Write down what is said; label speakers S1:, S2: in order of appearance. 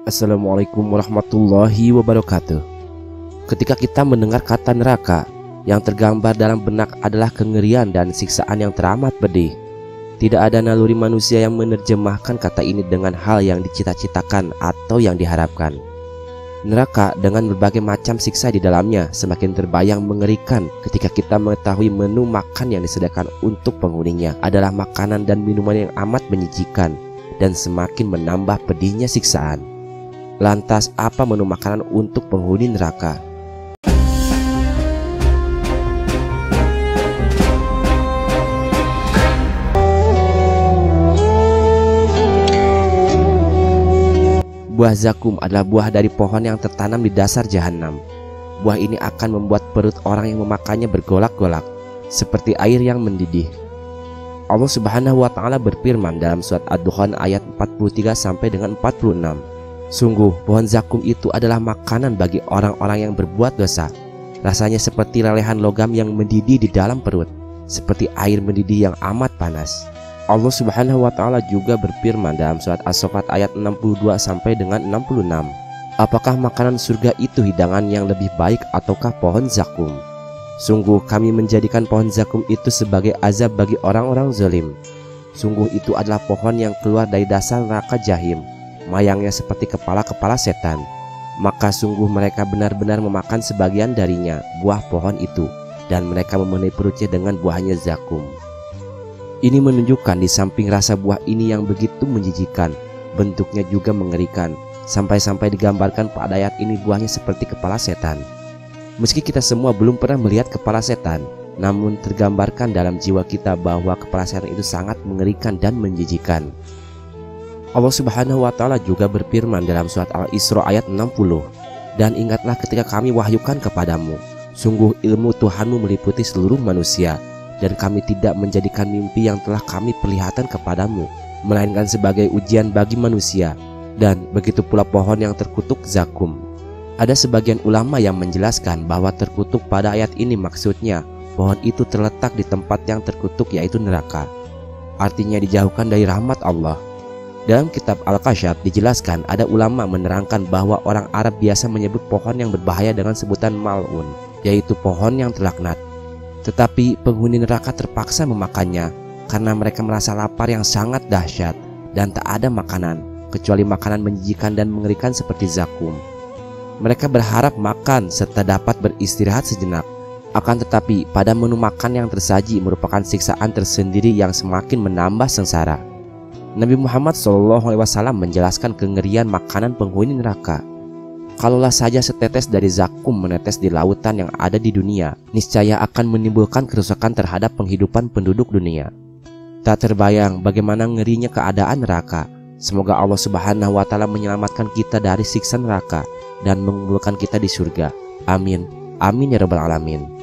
S1: Assalamualaikum warahmatullahi wabarakatuh. Ketika kita mendengar kata neraka, yang tergambar dalam benak adalah kengerian dan siksaan yang teramat pedih. Tidak ada naluri manusia yang menerjemahkan kata ini dengan hal yang dicita-citakan atau yang diharapkan. Neraka dengan berbagai macam siksa di dalamnya semakin terbayang mengerikan ketika kita mengetahui menu makan yang disediakan untuk penghuninya adalah makanan dan minuman yang amat menjijikan dan semakin menambah pedihnya siksaan. Lantas apa menu makanan untuk penghuni neraka? Buah zakum adalah buah dari pohon yang tertanam di dasar jahanam. Buah ini akan membuat perut orang yang memakannya bergolak-golak seperti air yang mendidih. Allah Subhanahu wa taala berfirman dalam surat Ad-Dukhan ayat 43 sampai dengan 46. Sungguh pohon zakum itu adalah makanan bagi orang-orang yang berbuat dosa. Rasanya seperti lelehan logam yang mendidih di dalam perut, seperti air mendidih yang amat panas. Allah Subhanahu wa taala juga berfirman dalam surat As-Saffat ayat 62 sampai dengan 66. Apakah makanan surga itu hidangan yang lebih baik ataukah pohon zakum? Sungguh kami menjadikan pohon zakum itu sebagai azab bagi orang-orang zalim. Sungguh itu adalah pohon yang keluar dari dasar neraka jahim, mayangnya seperti kepala-kepala setan. Maka sungguh mereka benar-benar memakan sebagian darinya, buah pohon itu, dan mereka memenuhi perutnya dengan buahnya zakum. Ini menunjukkan di samping rasa buah ini yang begitu menjijikan, bentuknya juga mengerikan, sampai-sampai digambarkan pada ayat ini buahnya seperti kepala setan. Meski kita semua belum pernah melihat kepala setan, namun tergambarkan dalam jiwa kita bahwa kepala setan itu sangat mengerikan dan menjijikan. Allah Subhanahu wa taala juga berfirman dalam surat Al-Isra ayat 60. Dan ingatlah ketika kami wahyukan kepadamu, sungguh ilmu Tuhanmu meliputi seluruh manusia, dan kami tidak menjadikan mimpi yang telah kami perlihatkan kepadamu melainkan sebagai ujian bagi manusia, dan begitu pula pohon yang terkutuk zakum. Ada sebagian ulama yang menjelaskan bahwa terkutuk pada ayat ini maksudnya pohon itu terletak di tempat yang terkutuk, yaitu neraka. Artinya dijauhkan dari rahmat Allah. Dalam kitab Al-Kasyaf dijelaskan ada ulama menerangkan bahwa orang Arab biasa menyebut pohon yang berbahaya dengan sebutan mal'un, yaitu pohon yang terlaknat. Tetapi penghuni neraka terpaksa memakannya karena mereka merasa lapar yang sangat dahsyat dan tak ada makanan kecuali makanan menjijikan dan mengerikan seperti zakum. Mereka berharap makan serta dapat beristirahat sejenak. Akan tetapi pada menu makan yang tersaji merupakan siksaan tersendiri yang semakin menambah sengsara. Nabi Muhammad SAW menjelaskan kengerian makanan penghuni neraka. Kalaulah saja setetes dari zakum menetes di lautan yang ada di dunia, niscaya akan menimbulkan kerusakan terhadap penghidupan penduduk dunia. Tak terbayang bagaimana ngerinya keadaan neraka. Semoga Allah Subhanahu wa taala menyelamatkan kita dari siksa neraka dan mengumpulkan kita di surga. Amin. Amin ya rabbal alamin.